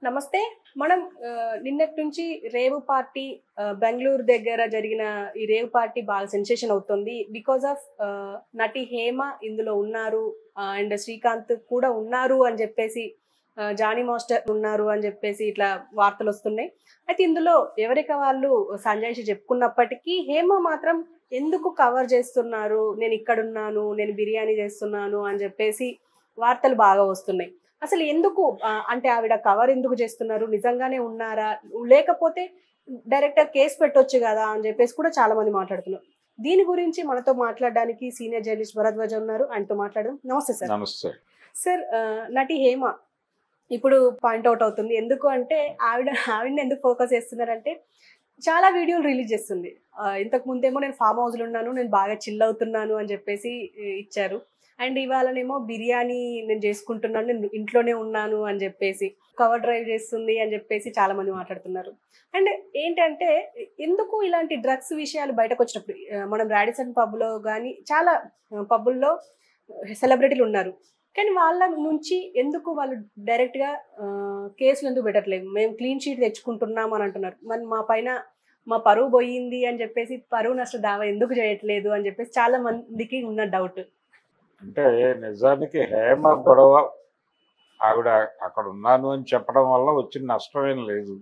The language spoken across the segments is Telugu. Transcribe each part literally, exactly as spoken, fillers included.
నమస్తే. మనం ఆహ్, నిన్నటి నుంచి రేవు పార్టీ ఆహ్, బెంగుళూరు దగ్గర జరిగిన ఈ రేవ్ పార్టీ బాగా సెన్సేషన్ అవుతుంది. బికాస్ ఆఫ్ ఆహ్, నటి హేమ ఇందులో ఉన్నారు. ఆహ్, అండ్ శ్రీకాంత్ కూడా ఉన్నారు అని జెప్పేసి ఆహ్, జానీ మాస్టర్ ఉన్నారు అని జెప్పేసి ఇట్లా వార్తలొస్తున్నాయి. అయితే ఇందులో ఎవరికి వాళ్ళు సంజాయిషి చెప్పుకున్నప్పటికీ హేమ మాత్రం ఎందుకు కవర్ చేస్తున్నారు? నేనిక్కడున్నాను, నేను బిర్యానీ చేస్తున్నాను అని జెప్పేసి వార్తలు బాగా వస్తున్నాయి. అసలు ఎందుకు ఆహ్, అంటే ఆవిడ కవర్ ఎందుకు చేస్తున్నారు? నిజంగానే ఉన్నారా? లేకపోతే డైరెక్టర్ కేస్ పెట్టొచ్చు గదా! అని జెప్పేసి కూడా చాలా మంది మాట్లాడుతున్నారు. దీని గురించి మనతో మాట్లాడడానికి సీనియర్ జర్నలిస్ట్ భరద్వాజ ఉన్నారు. ఆయనతో మాట్లాడదాం. నమస్తే సార్. నమస్తే. సార్ ఆహ్, నటి హేమ ఇప్పుడు పాయింట్ ఔట్ అవుతుంది. ఎందుకు అంటే ఆవిడ ఆవిడని ఎందుకు ఫోకస్ చేస్తున్నారంటే చాలా వీడియోలు రిలీజ్ చేస్తుంది. ఆహ్, ఇంతకు ముందేమో నేను ఫార్మ్ హౌస్‌లో ఉన్నాను. నేను బాగా చిల్ అవుతున్నాను అని చెప్పేసి ఇచ్చారు. అండ్ ఇవాళనేమో బిర్యానీ నేను చేసుకుంటున్నాను. నేను ఇంట్లోనే ఉన్నాను అని చెప్పేసి కవర్ డ్రైవ్ చేస్తుంది అని చెప్పేసి చాలా మంది మాట్లాడుతున్నారు. అండ్ ఏంటంటే ఎందుకు ఇలాంటి డ్రగ్స్ విషయాలు బయటకొచ్చినప్పుడు ఆహ్, మనం రాడిసన్ పబ్‌లో గాని చాలా పబ్బుల్లో సెలబ్రిటీలు ఉన్నారు. కానీ వాళ్ళ నుంచి ఎందుకు వాళ్ళు డైరెక్ట్‌గా ఆహ్, కేసులు ఎందుకు పెట్టట్లేదు? మేము క్లీన్ షీట్ తెచ్చుకుంటున్నాం అని అంటున్నారు. మరి మా పైన మా పరువు పోయింది అని చెప్పేసి పరువు నష్ట దావా ఎందుకు చేయట్లేదు అని చెప్పేసి చాలా మందికి ఉన్న డౌట్. అంటే నిజానికి హేమ గొడవ ఆవిడ అక్కడ ఉన్నాను అని చెప్పడం వల్ల వచ్చిన నష్టమేం లేదు.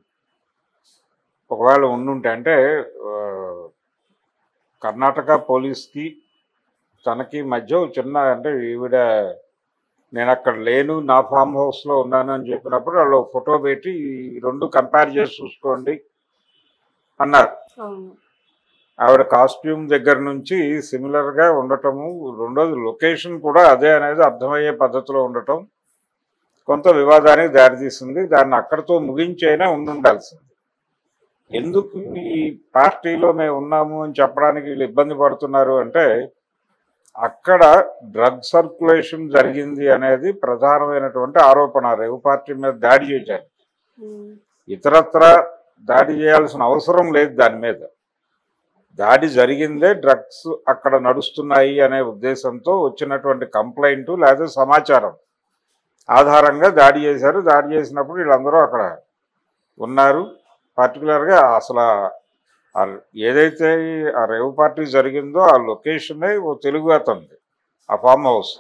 ఒకవేళ ఉండుంటే అంటే ఆహ్, కర్ణాటక పోలీస్‌కి తనకి మధ్య ఓ చిన్న అంటే ఈవిడ నేనక్కడ లేను, నా ఫార్మ్ హౌస్‌లో ఉన్నాను అని చెప్పినప్పుడు వాళ్ళు ఒక ఫోటో పెట్టి ఈ రెండు కంపేర్ చేసి చూసుకోండి అన్నారు. అవును. ఆవిడ కాస్ట్యూమ్ దగ్గర నుంచి సిమిలర్‌గా ఉండటము, రెండోది లొకేషన్ కూడా అదే అనేది అర్థమయ్యే పద్ధతిలో ఉండటం కొంత వివాదానికి దారితీసింది. దాన్ని అక్కడితో ముగించైనా ఉండుండాల్సింది. ఎందుకు ఈ పార్టీలో మేము ఉన్నాము అని చెప్పడానికి వీళ్ళు ఇబ్బంది పడుతున్నారు అంటే, అక్కడ డ్రగ్ సర్క్యులేషన్ జరిగింది అనేది ప్రధానమైనటువంటి ఆరోపణ. రేవు పార్టీ మీద దాడి చేశారు. హ్మ్. ఇతరత్రా దాడి చేయాల్సిన అవసరం లేదు దాని మీద. దాడి జరిగిందే డ్రగ్స్ అక్కడ నడుస్తున్నాయి అనే ఉద్దేశంతో వచ్చినటువంటి కంప్లైంట్ లేదా సమాచారం ఆధారంగా దాడి చేశారు. దాడి చేసినప్పుడు వీళ్ళందరూ అక్కడ ఉన్నారు. పర్టికులర్గా అసలు ఆ ఏదైతే ఆ రేవ్ పార్టీ జరిగిందో ఆ లొకేషనే ఓ తెలుగు అతనిది, ఆ ఫామ్ హౌస్.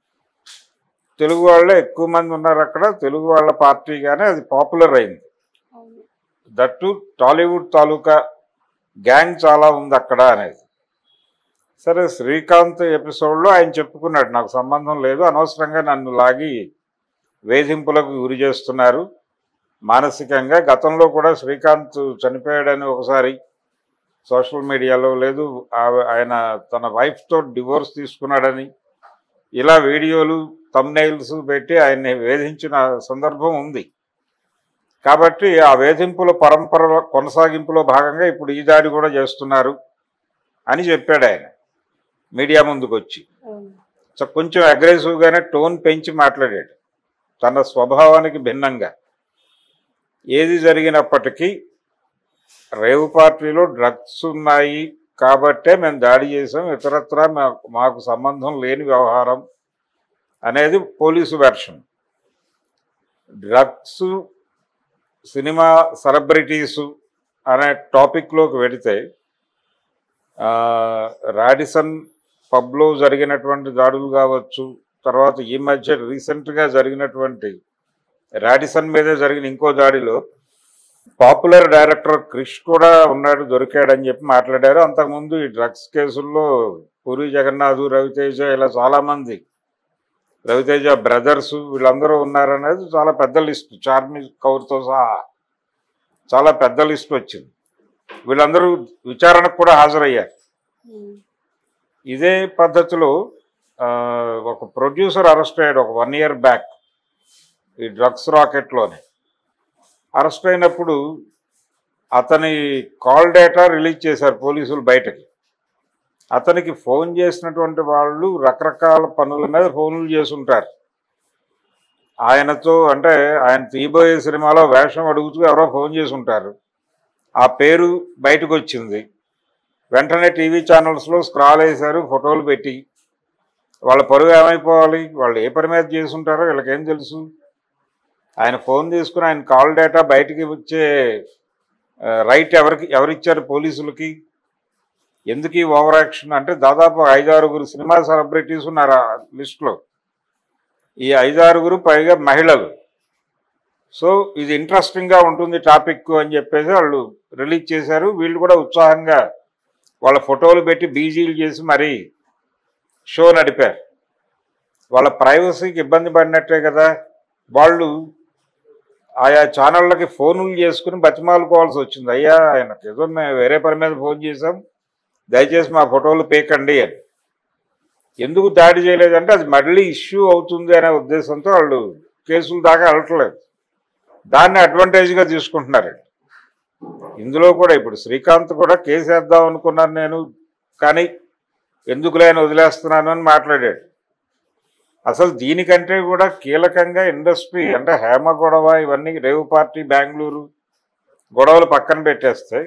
తెలుగు వాళ్ళే ఎక్కువ మంది ఉన్నారు అక్కడ. తెలుగు వాళ్ళ పార్టీగానే అది పాపులర్ అయింది. అవును. దట్టు టాలీవుడ్ తాలూకా గ్యాంగ్ చాలా ఉంది అక్కడ అనేది. సరే, శ్రీకాంత్ ఎపిసోడ్లో ఆయన చెప్పుకున్నాడు, నాకు సంబంధం లేదు, అనవసరంగా నన్ను లాగి వేధింపులకు గురి చేస్తున్నారు మానసికంగా. గతంలో కూడా శ్రీకాంత్ చనిపోయాడని ఒకసారి సోషల్ మీడియాలో, లేదు ఆయన తన వైఫ్తో డివోర్స్ తీసుకున్నాడని ఇలా వీడియోలు థంబ్నెయిల్స్ పెట్టి ఆయన్ని వేధించిన సందర్భం ఉంది. కాబట్టి ఆ వేధింపుల పరంపర కొనసాగింపులో భాగంగా ఇప్పుడు ఈ దాడి కూడా చేస్తున్నారు అని చెప్పాడు ఆయన మీడియా ముందుకు వచ్చి. అవును. సో కొంచెం అగ్రెసివ్గానే టోన్ పెంచి మాట్లాడాడు తన స్వభావానికి భిన్నంగా. ఏది జరిగినప్పటికీ రేవు పార్టీలో డ్రగ్స్ ఉన్నాయి కాబట్టే మేము దాడి చేసాం, ఇతరత్రా మాకు సంబంధం లేని వ్యవహారం అనేది police version. Drugs, cinema, celebrities అనే టాపిక్లోకి వెళితే రాడిసన్ పబ్లో జరిగినటువంటి దాడులు కావచ్చు, తర్వాత ఈ మధ్య రీసెంట్గా జరిగినటువంటి రాడిసన్ మీదే జరిగిన ఇంకో దాడిలో పాపులర్ డైరెక్టర్ క్రిష్ కూడా ఉన్నాడు, దొరికాడని చెప్పి మాట్లాడారు. అంతకుముందు ఈ డ్రగ్స్ కేసుల్లో పూరి జగన్నాథ్, రవితేజ ఇలా చాలామంది, రవితేజ బ్రదర్స్ వీళ్ళందరూ ఉన్నారనేది చాలా పెద్ద లిస్ట్, చార్మి కౌర్తో సహా చాలా పెద్ద లిస్ట్ వచ్చింది. వీళ్ళందరూ విచారణకు కూడా హాజరయ్యారు. హ్మ్. ఇదే పద్ధతిలో ఒక ప్రొడ్యూసర్ అరెస్ట్ అయ్యాడు ఒక వన్ ఇయర్ బ్యాక్ ఈ డ్రగ్స్ రాకెట్లోనే. అరెస్ట్ అయినప్పుడు అతని కాల్ డేటా రిలీజ్ చేశారు పోలీసులు బయటకి. అతనికి ఫోన్ చేసినటువంటి వాళ్ళు రకరకాల పనుల మీద ఫోన్లు చేసుంటారు ఆయనతో. అంటే ఆయన తీయబోయే సినిమాలో వేషం అడుగుతూ ఎవరో ఫోన్ చేసి ఉంటారు, ఆ పేరు బయటకు వచ్చింది. వెంటనే టీవీ ఛానల్స్లో స్క్రాల్ వేశారు ఫోటోలు పెట్టి. వాళ్ళ పరువు ఏమైపోవాలి, వాళ్ళు ఏ పని మీద చేసుంటారో వీళ్ళకేం తెలుసు. ఆయన ఫోన్ తీసుకుని ఆయన కాల్ డేటా బయటికి వచ్చే రైట్ ఎవరికి ఎవరిచ్చారు పోలీసులకి? ఎందుకు ఈ ఓవర్ యాక్షన్ అంటే దాదాపు ఐదారుగురు సినిమా సెలబ్రిటీస్ ఉన్నారు ఆ లిస్టులో. ఈ ఐదారుగురు పైగా మహిళలు. సో ఇది ఇంట్రెస్టింగ్గా ఉంటుంది టాపిక్ అని చెప్పేసి వాళ్ళు రిలీజ్ చేశారు. వీళ్ళు కూడా ఉత్సాహంగా వాళ్ళ ఫోటోలు పెట్టి బీజీలు చేసి మరీ షో నడిపారు. వాళ్ళ ప్రైవసీకి ఇబ్బంది పడినట్టే కదా. వాళ్ళు ఆయా ఛానళ్ళకి ఫోన్లు చేసుకుని బతిమాలుకోవాల్సి వచ్చింది. అయ్యా ఆయనకు ఏదో మేము వేరే పని మీద ఫోన్ చేసాం, దయచేసి మా ఫోటోలు పేకండి అని. ఎందుకు దాడి చేయలేదంటే అది మళ్ళీ ఇష్యూ అవుతుంది అనే ఉద్దేశంతో వాళ్ళు కేసులు దాకా వెళ్ళట్లేదు. దాన్ని అడ్వాంటేజ్గా తీసుకుంటున్నారండి. ఇందులో కూడా ఇప్పుడు శ్రీకాంత్ కూడా కేసు వేద్దాం అనుకున్నాను నేను, కానీ ఎందుకులే అని వదిలేస్తున్నాను అని మాట్లాడాడు. అసలు దీనికంటే కూడా కీలకంగా ఇండస్ట్రీ అంటే హేమ గొడవ ఇవన్నీ రేవు పార్టీ బెంగళూరు గొడవలు పక్కన పెట్టేస్తే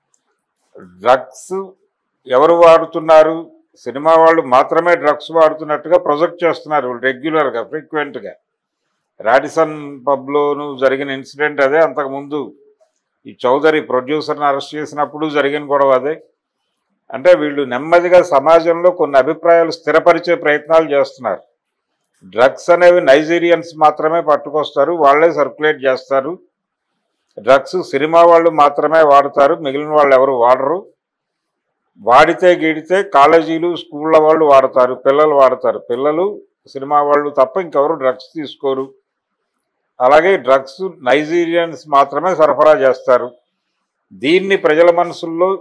డ్రగ్స్ ఎవరు వాడుతున్నారు, సినిమా వాళ్ళు మాత్రమే డ్రగ్స్ వాడుతున్నట్టుగా ప్రొజెక్ట్ చేస్తున్నారు రెగ్యులర్గా ఫ్రీక్వెంట్గా. రాడిసన్ పబ్లోను జరిగిన ఇన్సిడెంట్ అదే, అంతకుముందు ఈ చౌదరి ప్రొడ్యూసర్ని అరెస్ట్ చేసినప్పుడు జరిగిన గొడవ అదే. అంటే వీళ్ళు నెమ్మదిగా సమాజంలో కొన్ని అభిప్రాయాలు స్థిరపరిచే ప్రయత్నాలు చేస్తున్నారు. డ్రగ్స్ అనేవి నైజీరియన్స్ మాత్రమే పట్టుకొస్తారు, వాళ్ళే సర్క్యులేట్ చేస్తారు. డ్రగ్స్ సినిమా వాళ్ళు మాత్రమే వాడతారు, మిగిలిన వాళ్ళు ఎవరు వాడరు. వాడితే గీడితే కాలేజీలు స్కూళ్ళ వాళ్ళు వాడతారు, పిల్లలు వాడతారు. పిల్లలు సినిమా వాళ్ళు తప్ప ఇంకెవరు డ్రగ్స్ తీసుకోరు. అలాగే డ్రగ్స్ నైజీరియన్స్ మాత్రమే సరఫరా చేస్తారు. దీన్ని ప్రజల మనసుల్లో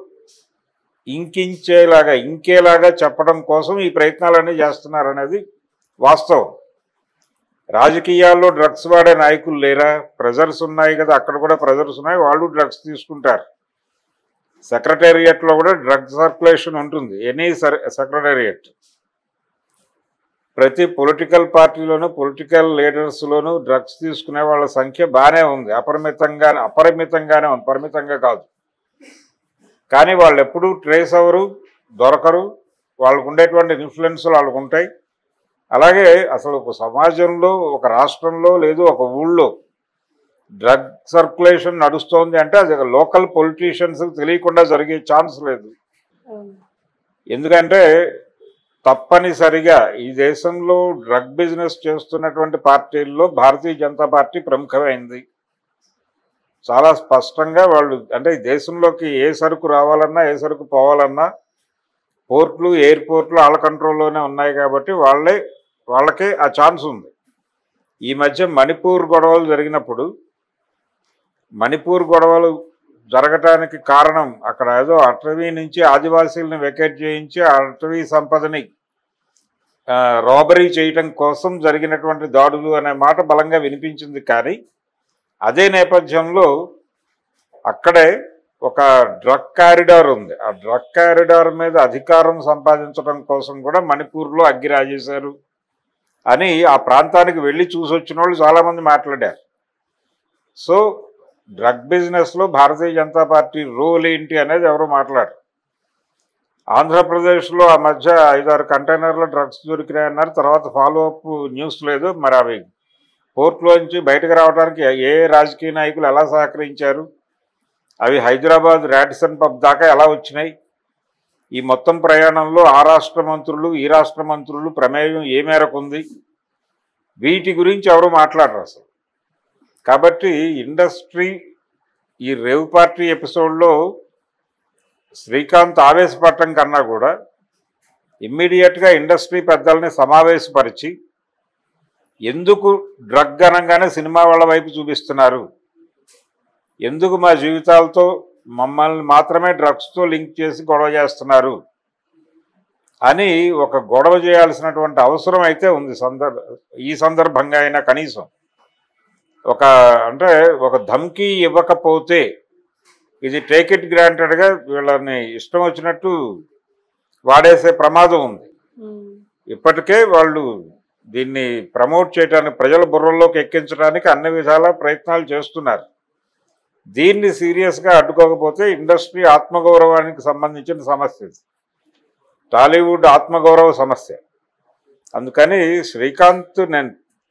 ఇంకించేలాగా ఇంకేలాగా చెప్పడం కోసం ఈ ప్రయత్నాలన్నీ చేస్తున్నారు అనేది వాస్తవం. రాజకీయాల్లో డ్రగ్స్ వాడే నాయకులు లేరా? ప్రెజర్స్ ఉన్నాయి కదా, అక్కడ కూడా ప్రెజర్స్ ఉన్నాయి, వాళ్ళు డ్రగ్స్ తీసుకుంటారు. సెక్రటేరియట్లో కూడా డ్రగ్ సర్క్యులేషన్ ఉంటుంది, ఎనీ సెక్రటేరియట్. ప్రతి పొలిటికల్ పార్టీలోనూ పొలిటికల్ లీడర్స్లోనూ డ్రగ్స్ తీసుకునే వాళ్ళ సంఖ్య బాగానే ఉంది, అపరిమితంగా అపరిమితంగానే ఉంది, పరిమితంగా కాదు. కానీ వాళ్ళు ఎప్పుడూ ట్రేస్ అవ్వరు, దొరకరు. వాళ్ళకు ఉండేటువంటి ఇన్ఫ్లుయెన్స్లు వాళ్ళకు ఉంటాయి. అలాగే అసలు ఒక సమాజంలో, ఒక రాష్ట్రంలో, లేదు ఒక ఊళ్ళో డ్రగ్ సర్క్యులేషన్ నడుస్తోంది అంటే అది లోకల్ పొలిటీషియన్స్ తెలియకుండా జరిగే ఛాన్స్ లేదు. ఎందుకంటే తప్పనిసరిగా ఈ దేశంలో డ్రగ్ బిజినెస్ చేస్తున్నటువంటి పార్టీల్లో భారతీయ జనతా పార్టీ ప్రముఖమైంది. చాలా స్పష్టంగా వాళ్ళు అంటే ఈ దేశంలోకి ఏ సరుకు రావాలన్నా ఏ సరుకు పోవాలన్నా పోర్ట్లు ఎయిర్పోర్ట్లు వాళ్ళ కంట్రోల్లోనే ఉన్నాయి కాబట్టి వాళ్ళే వాళ్ళకే ఆ ఛాన్స్ ఉంది. ఈ మధ్య మణిపూర్ గొడవలు జరిగినప్పుడు మణిపూర్ గొడవలు జరగటానికి కారణం అక్కడ ఏదో అటవీ నుంచి ఆదివాసీలను వెకేట్ చేయించి ఆ అటవీ సంపదని రాబరీ చేయటం కోసం జరిగినటువంటి దాడులు అనే మాట బలంగా వినిపించింది. కానీ అదే నేపథ్యంలో అక్కడే ఒక డ్రగ్ కారిడార్ ఉంది. ఆ డ్రగ్ కారిడార్ మీద అధికారం సంపాదించడం కోసం కూడా మణిపూర్లో అగ్గి రాజేశారు అని ఆ ప్రాంతానికి వెళ్ళి చూసి వచ్చిన వాళ్ళు చాలామంది మాట్లాడారు. సో డ్రగ్ బిజినెస్లో భారతీయ జనతా పార్టీ రోల్ ఏంటి అనేది ఎవరు మాట్లాడారు. ఆంధ్రప్రదేశ్లో ఆ మధ్య ఐదారు కంటైనర్ల డ్రగ్స్ దొరికినాయన్నారు. తర్వాత ఫాలో అప్ న్యూస్ లేదు. మరి అవి పోర్ట్లోంచి బయటకు రావడానికి ఏ రాజకీయ నాయకులు ఎలా సహకరించారు, అవి హైదరాబాద్ రాడిసన్ పబ్ దాకా ఎలా వచ్చినాయి, ఈ మొత్తం ప్రయాణంలో ఆ రాష్ట్ర మంత్రులు ఈ రాష్ట్ర మంత్రులు ప్రమేయం ఏ మేరకు ఉంది, వీటి గురించి ఎవరు మాట్లాడరు అసలు. కాబట్టి ఇండస్ట్రీ ఈ రేవ్ పార్టీ ఎపిసోడ్లో శ్రీకాంత్ ఆవేశపడటం కన్నా కూడా ఇమ్మీడియట్గా ఇండస్ట్రీ పెద్దల్ని సమావేశపరిచి ఎందుకు డ్రగ్ అనగానే సినిమా వాళ్ళ వైపు చూపిస్తున్నారు, ఎందుకు మా జీవితాలతో మమ్మల్ని మాత్రమే డ్రగ్స్తో లింక్ చేసి గొడవ చేస్తున్నారు అని ఒక గొడవ చేయాల్సినటువంటి అవసరం అయితే ఉంది. సందర్భ ఈ సందర్భంగా అయినా కనీసం ఒక అంటే ఒక ధమ్కీ ఇవ్వకపోతే ఇది టేక్ ఇట్ గ్రాంటెడ్గా వీళ్ళని ఇష్టం వచ్చినట్టు వాడేసే ప్రమాదం ఉంది. ఇప్పటికే వాళ్ళు దీన్ని ప్రమోట్ చేయడానికి ప్రజల బుర్రల్లోకి ఎక్కించడానికి అన్ని విధాల ప్రయత్నాలు చేస్తున్నారు. దీన్ని సీరియస్గా అడ్డుకోకపోతే ఇండస్ట్రీ ఆత్మగౌరవానికి సంబంధించిన సమస్య, టాలీవుడ్ ఆత్మగౌరవ సమస్య. అందుకని శ్రీకాంత్ నేను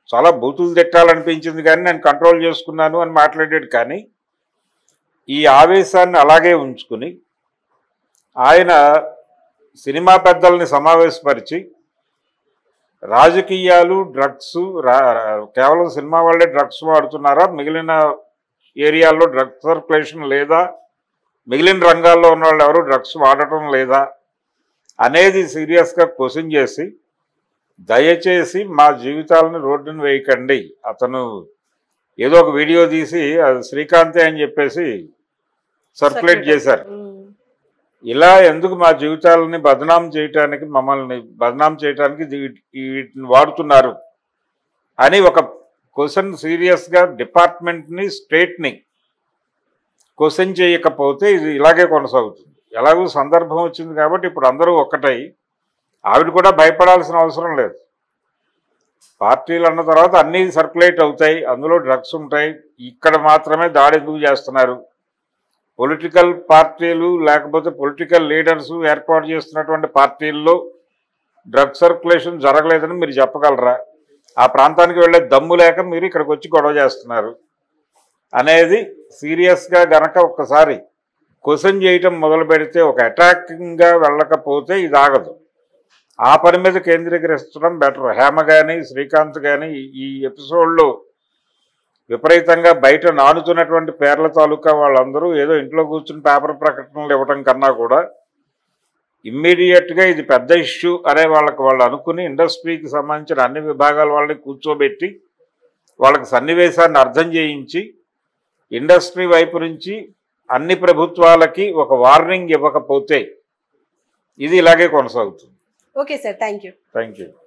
చాలా బూతులు తిట్టాలనిపించింది కానీ నేను కంట్రోల్ చేసుకున్నాను అని మాట్లాడాడు. కానీ ఈ ఆవేశాన్ని అలాగే ఉంచుకుని ఆయన సినిమా పెద్దల్ని సమావేశపరిచి రాజకీయాలు, డ్రగ్స్, కేవలం సినిమా వాళ్ళే డ్రగ్స్ వాడుతున్నారా, మిగిలిన ఏరియాల్లో డ్రగ్స్ సర్క్యులేషన్ లేదా, మిగిలిన రంగాల్లో ఉన్న వాళ్ళు ఎవరు డ్రగ్స్ వాడటం లేదా అనేది సీరియస్గా క్వశ్చన్ చేసి దయచేసి మా జీవితాలను రోడ్డును వేయకండి, అతను ఏదో ఒక వీడియో తీసి అది శ్రీకాంతే అని చెప్పేసి సర్క్యులేట్ చేశారు. ఇలా ఎందుకు మా జీవితాలని బదనాం చేయటానికి, మమ్మల్ని బదనాం చేయటానికి వీటిని వాడుతున్నారు అని ఒక క్వశ్చన్ సీరియస్గా డిపార్ట్మెంట్ని, స్టేట్ని క్వశ్చన్ చేయకపోతే ఇది ఇలాగే కొనసాగుతుంది. ఎలాగో సందర్భం వచ్చింది కాబట్టి ఇప్పుడు అందరూ ఒక్కటై, ఆవిడ కూడా భయపడాల్సిన అవసరం లేదు. పార్టీలు అన్న తర్వాత అన్నీ సర్క్యులేట్ అవుతాయి, అందులో డ్రగ్స్ ఉంటాయి, ఇక్కడ మాత్రమే దాడి ఎందుకు చేస్తున్నారు, పొలిటికల్ పార్టీలు లేకపోతే పొలిటికల్ లీడర్స్ ఏర్పాటు చేస్తున్నటువంటి పార్టీల్లో డ్రగ్ సర్క్యులేషన్ జరగలేదని మీరు చెప్పగలరా, ఆ ప్రాంతానికి వెళ్ళే దమ్ము లేక మీరు ఇక్కడికి వచ్చి గొడవ చేస్తున్నారు అనేది సీరియస్గా గనక ఒక్కసారి క్వశ్చన్ చేయటం మొదలు పెడితే, ఒక అటాకింగ్గా వెళ్ళకపోతే ఇది ఆగదు. ఆ పని మీద కేంద్రీకరించడం బెటర్. హేమ కానీ శ్రీకాంత్ కానీ ఈ ఎపిసోడ్లో విపరీతంగా బయట నానుతున్నటువంటి పేర్ల తాలూకా వాళ్ళందరూ ఏదో ఇంట్లో కూర్చుని పేపర్ ప్రకటనలు ఇవ్వటం కన్నా కూడా ఇమ్మీడియట్గా ఇది పెద్ద ఇష్యూ అనే వాళ్ళకి వాళ్ళు అనుకుని ఇండస్ట్రీకి సంబంధించిన అన్ని విభాగాల వాళ్ళని కూర్చోబెట్టి వాళ్ళకి సన్నివేశాన్ని అర్థం చేయించి ఇండస్ట్రీ వైపు నుంచి అన్ని ప్రభుత్వాలకి ఒక వార్నింగ్ ఇవ్వకపోతే ఇది ఇలాగే కొనసాగుతుంది. Okay sir, thank you. Thank you.